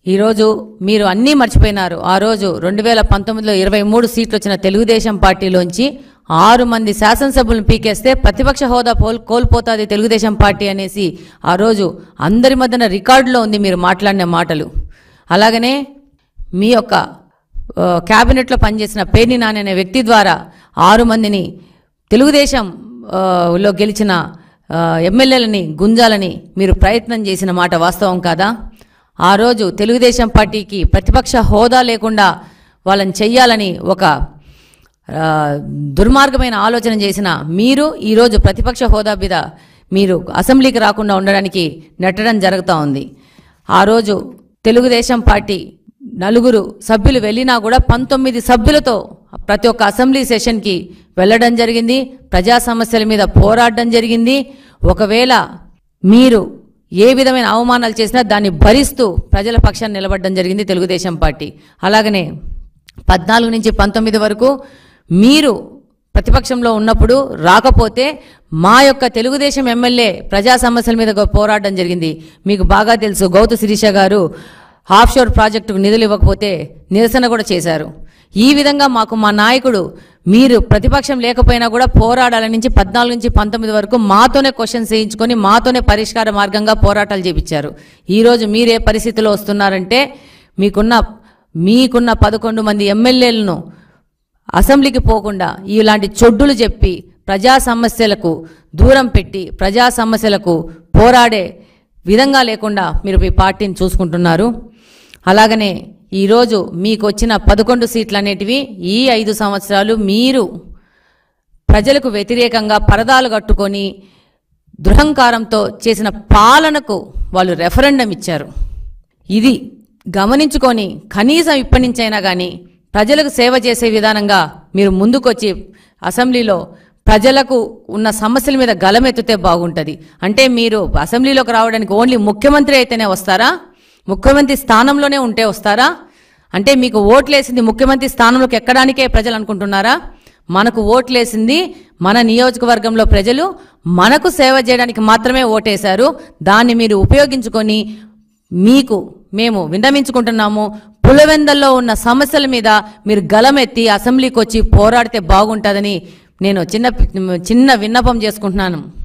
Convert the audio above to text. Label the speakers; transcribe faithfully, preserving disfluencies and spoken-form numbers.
Speaker 1: ఈరోజు మీరు అన్నీ మర్చిపోయినారు. ఆ రోజు రెండు వేల పంతొమ్మిదిలో ఇరవై మూడు సీట్లు వచ్చిన తెలుగుదేశం పార్టీలోంచి ఆరు మంది శాసనసభ్యులను పీకేస్తే ప్రతిపక్ష హోదా పోల్ కోల్పోతాది తెలుగుదేశం పార్టీ అనేసి ఆ రోజు అందరి మధ్యన రికార్డులో ఉంది మీరు మాట్లాడిన మాటలు. అలాగనే మీ యొక్క క్యాబినెట్లో పనిచేసిన పేర్ని నాని అనే వ్యక్తి ద్వారా ఆరు మందిని తెలుగుదేశం లో గెలిచిన ఎమ్మెల్యేలని గుంజాలని మీరు ప్రయత్నం చేసిన మాట వాస్తవం కాదా? ఆ రోజు తెలుగుదేశం పార్టీకి ప్రతిపక్ష హోదా లేకుండా వాళ్ళని చెయ్యాలని ఒక దుర్మార్గమైన ఆలోచన చేసిన మీరు ఈరోజు ప్రతిపక్ష హోదా మీద మీరు అసెంబ్లీకి రాకుండా ఉండడానికి నెట్టడం జరుగుతూ ఉంది. ఆ రోజు తెలుగుదేశం పార్టీ నలుగురు సభ్యులు వెళ్ళినా కూడా పంతొమ్మిది సభ్యులతో ప్రతి ఒక్క అసెంబ్లీ సెషన్కి వెళ్ళడం జరిగింది. ప్రజా సమస్యల మీద పోరాడడం జరిగింది. ఒకవేళ మీరు ఏ విధమైన అవమానాలు చేసినా దాన్ని భరిస్తూ ప్రజల పక్షాన్ని నిలబడడం జరిగింది తెలుగుదేశం పార్టీ. అలాగనే పద్నాలుగు నుంచి పంతొమ్మిది వరకు మీరు ప్రతిపక్షంలో ఉన్నప్పుడు రాకపోతే మా యొక్క తెలుగుదేశం ఎమ్మెల్యే ప్రజా సమస్యల మీద పోరాడడం జరిగింది. మీకు బాగా తెలుసు, గౌతు శిరీష గారు ఆఫ్షోర్ ప్రాజెక్టుకు నిధులు ఇవ్వకపోతే నిరసన కూడా చేశారు. ఈ విధంగా మాకు మా నాయకుడు మీరు ప్రతిపక్షం లేకపోయినా కూడా పోరాడాల నుంచి పద్నాలుగు నుంచి పంతొమ్మిది వరకు మాతోనే క్వశ్చన్స్ వేయించుకొని మాతోనే పరిష్కార మార్గంగా పోరాటాలు చేపించారు. ఈరోజు మీరే పరిస్థితిలో వస్తున్నారంటే మీకున్న మీకున్న పదకొండు మంది ఎమ్మెల్యేలను అసెంబ్లీకి పోకుండా ఇలాంటి చొడ్డులు చెప్పి ప్రజా సమస్యలకు దూరం పెట్టి ప్రజా సమస్యలకు పోరాడే విధంగా లేకుండా మీరు మీ పార్టీని చూసుకుంటున్నారు. అలాగనే ఈరోజు మీకు వచ్చిన పదకొండు సీట్లు అనేటివి ఈ ఐదు సంవత్సరాలు మీరు ప్రజలకు వ్యతిరేకంగా పరదాలు కట్టుకొని దురహంకారంతో చేసిన పాలనకు వాళ్ళు రెఫరెండం ఇచ్చారు. ఇది గమనించుకొని కనీసం ఇప్పటి నుంచైనా కానీ ప్రజలకు సేవ చేసే విధానంగా మీరు ముందుకొచ్చి అసెంబ్లీలో ప్రజలకు ఉన్న సమస్యల మీద గలమెత్తితే బాగుంటుంది. అంటే మీరు అసెంబ్లీలోకి రావడానికి ఓన్లీ ముఖ్యమంత్రి అయితేనే వస్తారా? ముఖ్యమంత్రి స్థానంలోనే ఉంటే వస్తారా? అంటే మీకు ఓట్లేసింది ముఖ్యమంత్రి స్థానంలోకి ఎక్కడానికే ప్రజలు అనుకుంటున్నారా? మనకు ఓట్లేసింది మన నియోజకవర్గంలో ప్రజలు మనకు సేవ చేయడానికి మాత్రమే ఓటేశారు. దాన్ని మీరు ఉపయోగించుకొని మీకు మేము విన్నవించుకుంటున్నాము, పులివెందుల్లో ఉన్న సమస్యల మీద మీరు గలమెత్తి అసెంబ్లీకి వచ్చి పోరాడితే బాగుంటుందని నేను చిన్న చిన్న విన్నపం చేసుకుంటున్నాను.